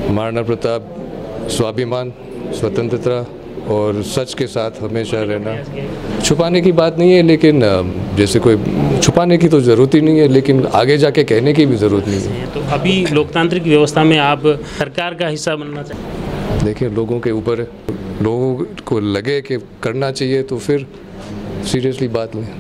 महाराणा प्रताप स्वाभिमान, स्वतंत्रता और सच के साथ हमेशा रहना। छुपाने की बात नहीं है, लेकिन जैसे कोई छुपाने की तो ज़रूरत ही नहीं है, लेकिन आगे जाके कहने की भी ज़रूरत नहीं है। तो अभी लोकतांत्रिक व्यवस्था में आप सरकार का हिस्सा बनना चाहिए? देखिए, लोगों के ऊपर है, लोगों को लगे कि करना चाहिए तो फिर सीरियसली बात लें।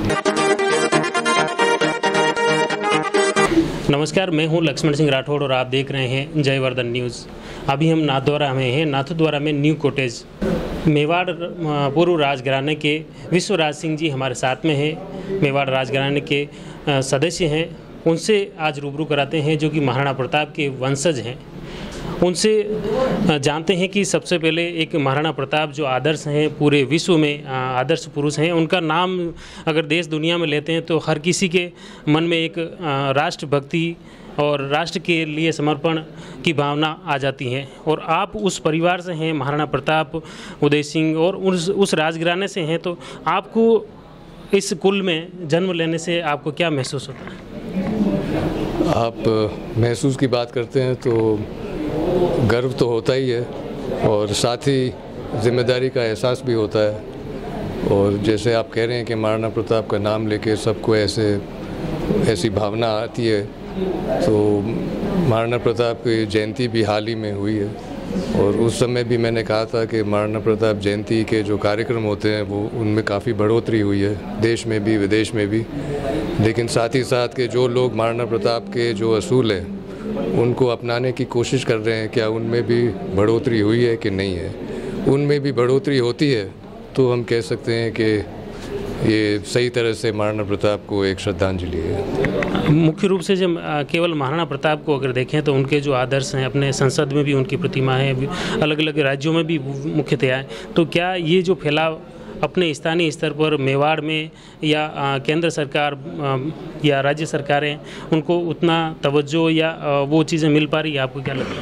नमस्कार, मैं हूं लक्ष्मण सिंह राठौड़ और आप देख रहे हैं जयवर्धन न्यूज़। अभी हम नाथद्वारा में हैं। नाथद्वारा में न्यू कॉटेज मेवाड़ पूर्व राजघराने के विश्वराज सिंह जी हमारे साथ में हैं। मेवाड़ राजघराने के सदस्य हैं, उनसे आज रूबरू कराते हैं जो कि महाराणा प्रताप के वंशज हैं। उनसे जानते हैं कि सबसे पहले एक महाराणा प्रताप जो आदर्श हैं, पूरे विश्व में आदर्श पुरुष हैं, उनका नाम अगर देश दुनिया में लेते हैं तो हर किसी के मन में एक राष्ट्रभक्ति और राष्ट्र के लिए समर्पण की भावना आ जाती है। और आप उस परिवार से हैं, महाराणा प्रताप, उदय सिंह, और उस राजघराने से हैं, तो आपको इस कुल में जन्म लेने से आपको क्या महसूस होता है? आप महसूस की बात करते हैं तो गर्व तो होता ही है और साथ ही जिम्मेदारी का एहसास भी होता है। और जैसे आप कह रहे हैं कि महाराणा प्रताप का नाम लेके सबको ऐसी भावना आती है, तो महाराणा प्रताप की जयंती भी हाल ही में हुई है और उस समय भी मैंने कहा था कि महाराणा प्रताप जयंती के जो कार्यक्रम होते हैं वो उनमें काफ़ी बढ़ोतरी हुई है, देश में भी विदेश में भी। लेकिन साथ ही साथ के जो लोग महाराणा प्रताप के जो असूल हैं उनको अपनाने की कोशिश कर रहे हैं, क्या उनमें भी बढ़ोतरी हुई है कि नहीं है? उनमें भी बढ़ोतरी होती है तो हम कह सकते हैं कि ये सही तरह से महाराणा प्रताप को एक श्रद्धांजलि है। मुख्य रूप से जब केवल महाराणा प्रताप को अगर देखें तो उनके जो आदर्श हैं, अपने संसद में भी उनकी प्रतिमा है, अलग अलग राज्यों में भी मुख्यतया है, तो क्या ये जो फैलाव अपने स्थानीय स्तर पर मेवाड़ में या केंद्र सरकार या राज्य सरकारें उनको उतना तवज्जो या वो चीज़ें मिल पा रही है? आपको क्या लगता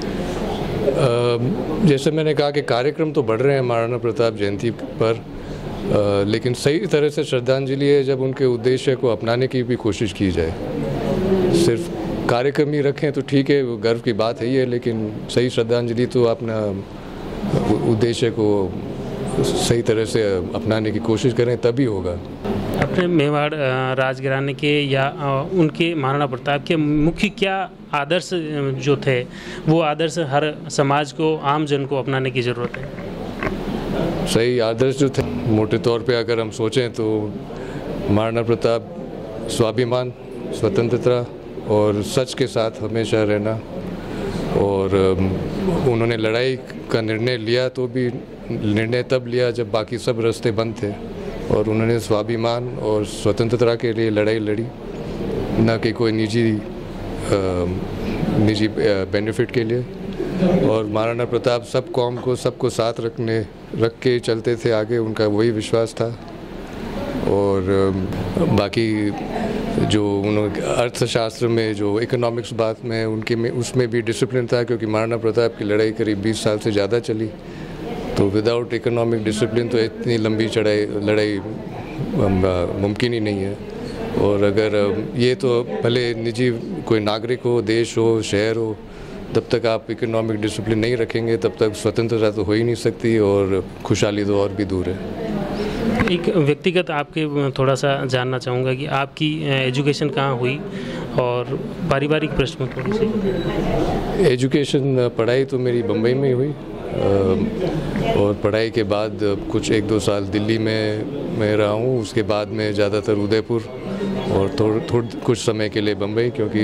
है? जैसे मैंने कहा कि कार्यक्रम तो बढ़ रहे हैं महाराणा प्रताप जयंती पर, लेकिन सही तरह से श्रद्धांजलि है जब उनके उद्देश्य को अपनाने की भी कोशिश की जाए। सिर्फ कार्यक्रम ही रखें तो ठीक है, वो गर्व की बात है ही है, लेकिन सही श्रद्धांजलि तो अपना उद्देश्य को सही तरह से अपनाने की कोशिश करें तभी होगा। अपने मेवाड़ राजघराने के या उनके महाराणा प्रताप के मुख्य क्या आदर्श जो थे, वो आदर्श हर समाज को, आम जन को अपनाने की ज़रूरत है? सही आदर्श जो थे, मोटे तौर पे अगर हम सोचें तो महाराणा प्रताप स्वाभिमान, स्वतंत्रता और सच के साथ हमेशा रहना। और उन्होंने लड़ाई का निर्णय लिया तो भी निर्णय तब लिया जब बाकी सब रास्ते बंद थे, और उन्होंने स्वाभिमान और स्वतंत्रता के लिए लड़ाई लड़ी, न कि कोई निजी बेनिफिट के लिए। और महाराणा प्रताप सब कौम को, सबको साथ रख के चलते थे आगे, उनका वही विश्वास था। और बाकी जो उन्होंने अर्थशास्त्र में, जो इकोनॉमिक्स बात में उनके में, उसमें भी डिसिप्लिन था, क्योंकि महाराणा प्रताप की लड़ाई करीब 20 साल से ज़्यादा चली। तो विदाउट इकोनॉमिक डिसिप्लिन तो इतनी लंबी लड़ाई मुमकिन ही नहीं है। और अगर ये तो भले निजी कोई नागरिक हो, देश हो, शहर हो, तब तक आप इकोनॉमिक डिसिप्लिन नहीं रखेंगे तब तक स्वतंत्रता तो हो ही नहीं सकती और खुशहाली तो और भी दूर है। एक व्यक्तिगत आपके थोड़ा सा जानना चाहूँगा कि आपकी एजुकेशन कहाँ हुई और पारिवारिक प्रश्न थोड़ी सी। एजुकेशन, पढ़ाई तो मेरी बम्बई में ही हुई और पढ़ाई के बाद कुछ 1-2 साल दिल्ली में मैं रहा हूँ। उसके बाद में ज़्यादातर उदयपुर और कुछ समय के लिए बम्बई, क्योंकि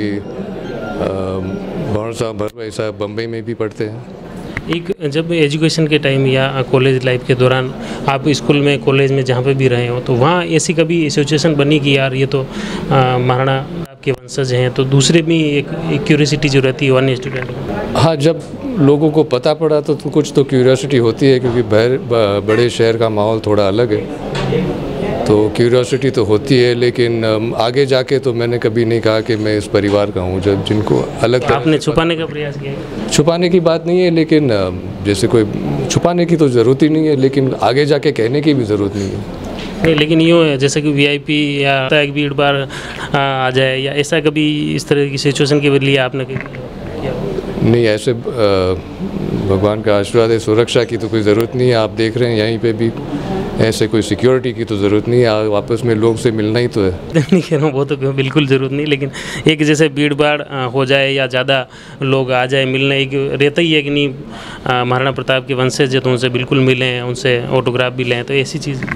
बहुत साहब भाई साहब बम्बई में भी पढ़ते हैं। एक जब एजुकेशन के टाइम या कॉलेज लाइफ के दौरान आप स्कूल में, कॉलेज में जहाँ पे भी रहे हो, तो वहाँ ऐसी कभी सिचुएशन बनी कि यार ये तो महाराणा आपके वंशज हैं, तो दूसरे भी एक क्यूरियोसिटी जो रहती है वन स्टूडेंट? हाँ, जब लोगों को पता पड़ा तो कुछ तो क्यूरियोसिटी होती है, क्योंकि बड़े शहर का माहौल थोड़ा अलग है, तो क्यूरियोसिटी तो होती है। लेकिन आगे जाके तो मैंने कभी नहीं कहा कि मैं इस परिवार का हूँ, जब जिनको अलग आपने छुपाने का प्रयास किया? छुपाने की बात नहीं है, लेकिन जैसे कोई छुपाने की तो ज़रूरत ही नहीं है, लेकिन आगे जाके कहने की भी ज़रूरत नहीं है। नहीं, लेकिन यूँ है जैसे कि वीआईपी या एक भीड़ बार आ जाए, या ऐसा कभी इस तरह की सिचुएशन के लिए आपने किया? नहीं, ऐसे भगवान का आशीर्वाद है, सुरक्षा की तो कोई ज़रूरत नहीं है। आप देख रहे हैं यहीं पे भी ऐसे कोई सिक्योरिटी की तो ज़रूरत नहीं है, आपस में लोग से मिलना ही तो है। नहीं कह रहा हूँ, वो तो बिल्कुल ज़रूरत नहीं, लेकिन एक जैसे भीड़ भाड़ हो जाए या ज़्यादा लोग आ जाए मिलने, एक रहता ही है कि नहीं महाराणा प्रताप के वंशज तो उनसे बिल्कुल मिलें, उनसे ऑटोग्राफ भी लें, तो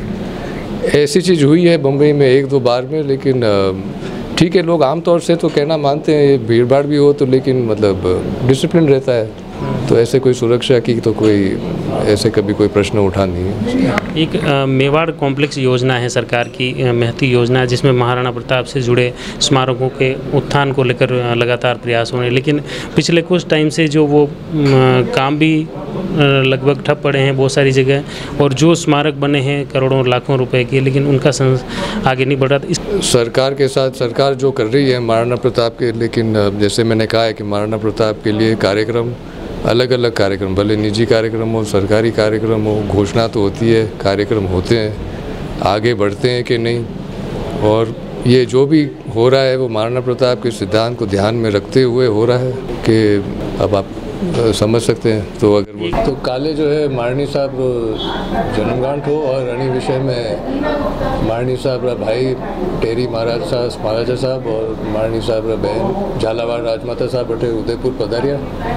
ऐसी चीज़ हुई है बम्बई में 1-2 बार में, लेकिन ठीक है, लोग आमतौर से तो कहना मानते हैं भीड़ भाड़ भी हो तो, लेकिन मतलब डिसिप्लिन रहता है, तो ऐसे कोई सुरक्षा की तो कोई ऐसे कभी कोई प्रश्न उठा नहीं है। एक मेवाड़ कॉम्प्लेक्स योजना है सरकार की, महती योजना है, जिसमें महाराणा प्रताप से जुड़े स्मारकों के उत्थान को लेकर लगातार प्रयास हो रहे हैं, लेकिन पिछले कुछ टाइम से जो वो काम भी लगभग ठप पड़े हैं बहुत सारी जगह, और जो स्मारक बने हैं करोड़ों लाखों रुपए के, लेकिन उनका आगे नहीं बढ़ रहा। इस सरकार के साथ सरकार जो कर रही है महाराणा प्रताप के, लेकिन जैसे मैंने कहा है कि महाराणा प्रताप के लिए कार्यक्रम, अलग अलग कार्यक्रम, भले निजी कार्यक्रम हो, सरकारी कार्यक्रम हो, घोषणा तो होती है, कार्यक्रम होते हैं, आगे बढ़ते हैं कि नहीं, और ये जो भी हो रहा है वो महाराणा प्रताप के सिद्धांत को ध्यान में रखते हुए हो रहा है कि अब आप समझ सकते हैं। तो अगर वो तो काले जो है महाराणी साहब जन्मगांठ हो, और अणी विषय में महाराणी साहब भाई टेरी महाराजा साहब और महाराणी साहब बहन झालावाड़ राजमाता साहब अठे उदयपुर पधारिया,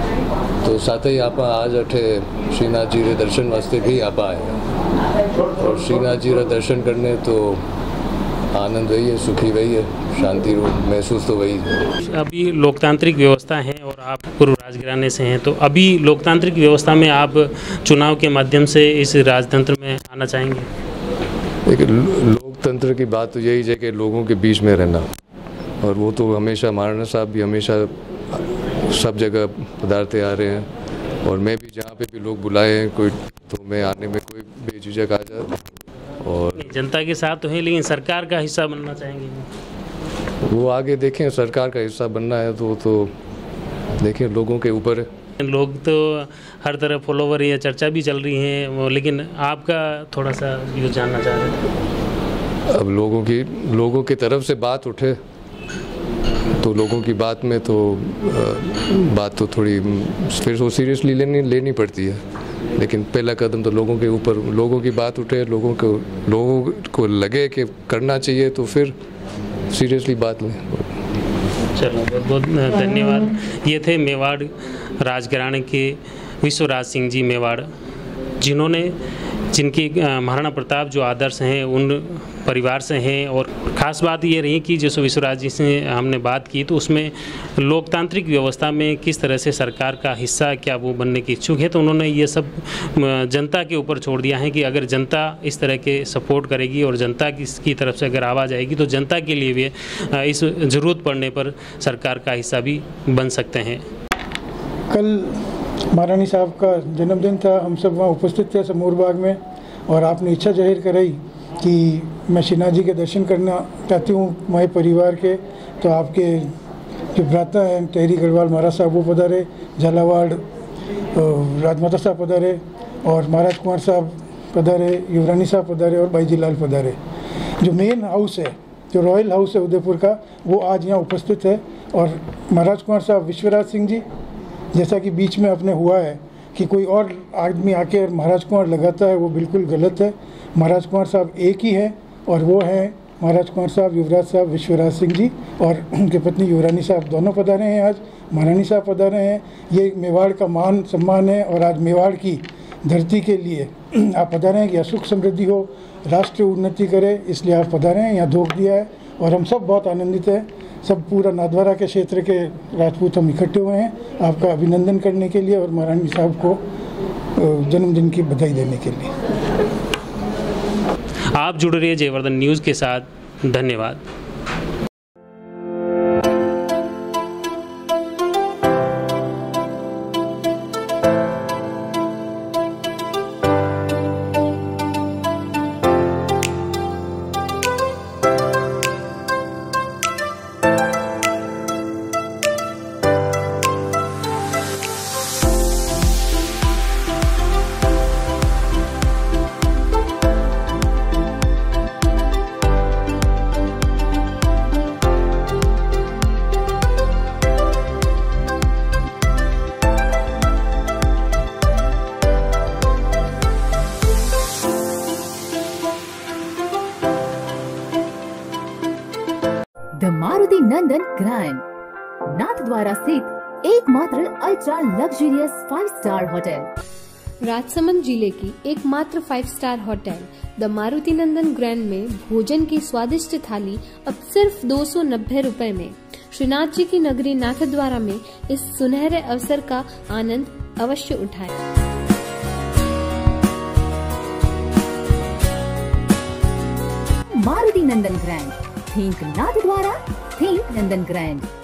तो साथ ही आप आज अठे श्रीनाथ जी रे दर्शन वास्ते भी आप आए, और श्रीनाथ जी रे दर्शन करने तो आनंद वही है, सुखी वही है, शांति महसूस तो वही है। अभी लोकतांत्रिक व्यवस्था है और आप पूर्व राजघराने से हैं, तो अभी लोकतांत्रिक व्यवस्था में आप चुनाव के माध्यम से इस राजतंत्र में आना चाहेंगे? देखिए, लोकतंत्र की बात तो यही है कि लोगों के बीच में रहना, और वो तो हमेशा महाराणा साहब भी हमेशा सब जगह पधारते आ रहे हैं, और मैं भी जहाँ पे भी लोग बुलाए हैं कोई, तो मैं आने में कोई बेझिझक आ जाता। और जनता के साथ तो है, लेकिन सरकार का हिस्सा बनना चाहेंगे? वो आगे देखें, सरकार का हिस्सा बनना है तो देखें, लोगों के ऊपर है। लोग तो हर तरफ फॉलोवर या चर्चा भी चल रही है वो, लेकिन आपका थोड़ा सा व्यू जानना चाह रहे हैं। अब लोगों की तरफ से बात उठे तो लोगों की बात में तो बात तो थोड़ी फिर वो सीरियसली लेनी पड़ती है, लेकिन पहला कदम तो लोगों के ऊपर, लोगों की बात उठे, लोगों को लगे कि करना चाहिए, तो फिर सीरियसली बात लें। चलो, बहुत बहुत धन्यवाद। ये थे मेवाड़ राजघराने के विश्वराज सिंह जी मेवाड़, जिनकी महाराणा प्रताप जो आदर्श हैं उन परिवार से हैं, और ख़ास बात ये रही कि जैसे विश्वराज जी से हमने बात की तो उसमें लोकतांत्रिक व्यवस्था में किस तरह से सरकार का हिस्सा क्या वो बनने की इच्छुक है, तो उन्होंने ये सब जनता के ऊपर छोड़ दिया है कि अगर जनता इस तरह के सपोर्ट करेगी और जनता की तरफ से अगर आवाज़ आएगी तो जनता के लिए भी इस ज़रूरत पड़ने पर सरकार का हिस्सा भी बन सकते हैं। कल महारानी साहब का जन्मदिन था, हम सब वहाँ उपस्थित थे समूर बाग में, और आपने इच्छा जाहिर कराई कि मैं श्रीनाथ जी के दर्शन करना चाहती हूँ मेरे परिवार के, तो आपके जो भ्राता हैं टेहरी गढ़वाल महाराज साहब वो पधारे, झालावाड़ राजमाता साहब पधारे, और महाराज कुंवर साहब पधारे, युवरानी साहब पधारे, और बाईजी लाल पधारे। जो मेन हाउस है, जो रॉयल हाउस है उदयपुर का, वो आज यहाँ उपस्थित है। और महाराज कुंवर साहब विश्वराज सिंह जी, जैसा कि बीच में अपने हुआ है कि कोई और आदमी आके महाराज कुंवर लगाता है, वो बिल्कुल गलत है। महाराज कुंवर साहब एक ही है, और वो हैं महाराज कुंवर साहब, युवराज साहब विश्वराज सिंह जी, और उनके पत्नी युवरानी साहब दोनों पधारे हैं, आज महारानी साहब पधारे हैं। ये मेवाड़ का मान सम्मान है, और आज मेवाड़ की धरती के लिए आप पधारे हैं कि यहाँ सुख समृद्धि हो, राष्ट्र उन्नति करे, इसलिए आप पधारे हैं, यहाँ धोख दिया है, और हम सब बहुत आनंदित हैं। सब पूरा नाथद्वारा के क्षेत्र के राजपूत हम इकट्ठे हुए हैं आपका अभिनंदन करने के लिए, और महारानी साहब को जन्मदिन की बधाई देने के लिए। आप जुड़ रहिए जयवर्धन न्यूज़ के साथ, धन्यवाद। द मारुति नंदन ग्रैंड, नाथद्वारा स्थित एकमात्र ultra luxurious 5 star hotel. Rajsamand जिले की एकमात्र 5 star hotel the Maruti Nandan grand में भोजन की स्वादिष्ट थाली अब सिर्फ 290 रुपए में। श्रीनाथ जी की नगरी नाथद्वारा में इस सुनहरे अवसर का आनंद अवश्य उठाएं। Maruti Nandan grand, think Nathdwara, think Nandan grand.